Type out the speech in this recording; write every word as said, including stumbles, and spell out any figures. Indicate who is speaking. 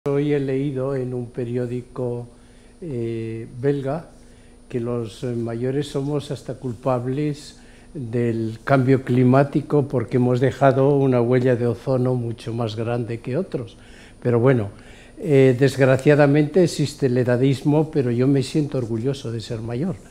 Speaker 1: Hoy he leído en un periódico eh, belga que los mayores somos hasta culpables del cambio climático porque hemos dejado una huella de ozono mucho más grande que otros. Pero bueno, eh, desgraciadamente existe el edadismo, pero yo me siento orgulloso de ser mayor.